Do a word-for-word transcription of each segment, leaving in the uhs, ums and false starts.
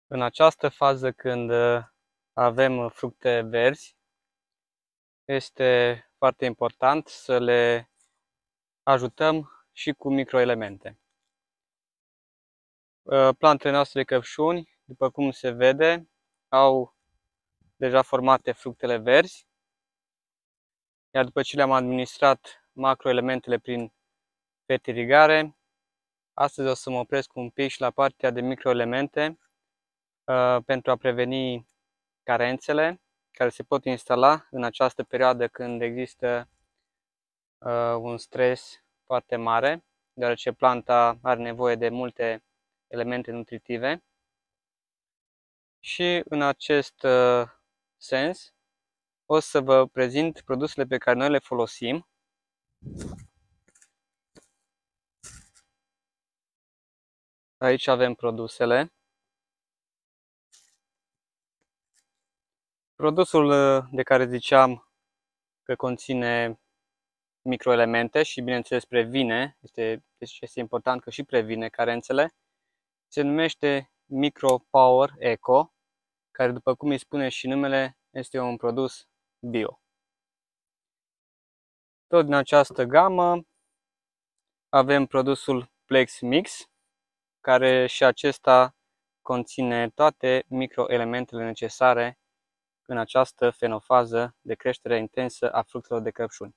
În această fază, când avem fructe verzi, este foarte important să le ajutăm și cu microelemente. Plantele noastre de căpșuni, după cum se vede, au deja formate fructele verzi, iar după ce le-am administrat macroelementele prin fertirigare, astăzi o să mă opresc un pic și la partea de microelemente pentru a preveni carențele care se pot instala în această perioadă când există uh, un stres foarte mare, deoarece planta are nevoie de multe elemente nutritive. Și în acest uh, sens o să vă prezint produsele pe care noi le folosim. Aici avem produsele. Produsul de care ziceam că conține microelemente și, bineînțeles, previne, este, deci este important că și previne carențele, se numește Micro Power Eco, care, după cum îi spune și numele, este un produs bio. Tot din această gamă avem produsul Plex Mix, care și acesta conține toate microelementele necesare în această fenofază de creștere intensă a fructelor de căpșuni.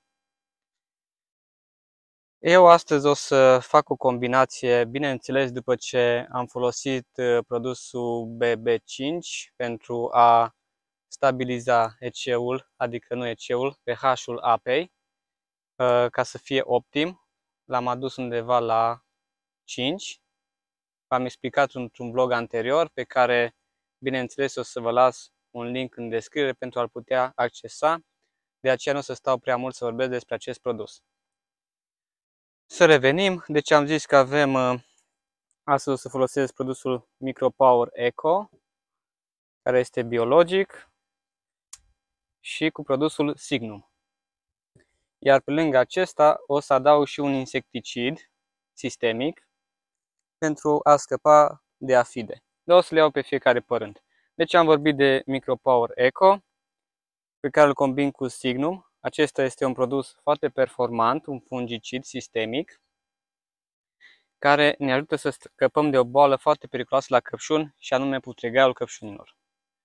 Eu astăzi o să fac o combinație, bineînțeles, după ce am folosit produsul B B cinci pentru a stabiliza E C-ul, adică nu E C-ul, pH-ul apei, ca să fie optim. L-am adus undeva la cinci. V-am explicat într-un blog anterior, pe care, bineînțeles, o să vă las un link în descriere pentru a-l putea accesa. De aceea nu o să stau prea mult să vorbesc despre acest produs. Să revenim, deci am zis că avem, astăzi o să folosesc produsul Micro Power Eco, care este biologic, și cu produsul Signum. Iar pe lângă acesta o să adaug și un insecticid sistemic pentru a scăpa de afide. Dar o să le iau pe fiecare pe rând. Deci am vorbit de Micro Power Eco, pe care îl combin cu Signum. Acesta este un produs foarte performant, un fungicid sistemic, care ne ajută să scăpăm de o boală foarte periculoasă la căpșuni, și anume putregaiul căpșunilor.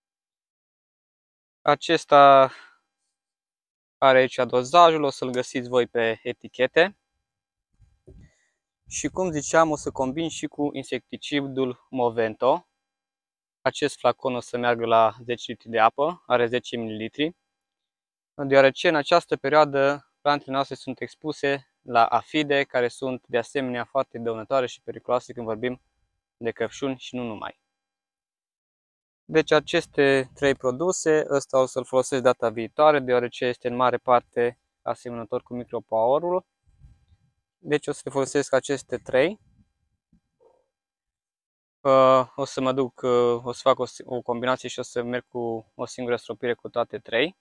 Acesta are aici dozajul, o să-l găsiți voi pe etichete. Și cum ziceam, o să combin și cu insecticidul Movento. Acest flacon o să meargă la zece litri de apă, are zece mililitri, deoarece în această perioadă plantele noastre sunt expuse la afide, care sunt de asemenea foarte dăunătoare și periculoase când vorbim de căpșuni și nu numai. Deci aceste trei produse, ăsta o să-l folosesc data viitoare, deoarece este în mare parte asemănător cu Micro Power-ul. Deci o să le folosesc aceste trei. O să mă duc, o să fac o, o combinație și o să merg cu o singură stropire cu toate trei.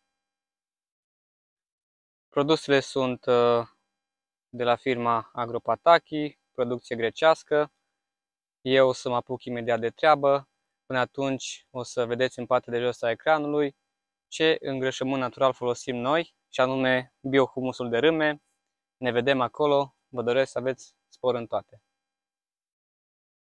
Produsele sunt de la firma Agropataki, producție grecească. Eu o să mă apuc imediat de treabă. Până atunci o să vedeți în partea de jos a ecranului ce îngrășământ natural folosim noi, și anume biohumusul de râme. Ne vedem acolo, vă doresc să aveți spor în toate!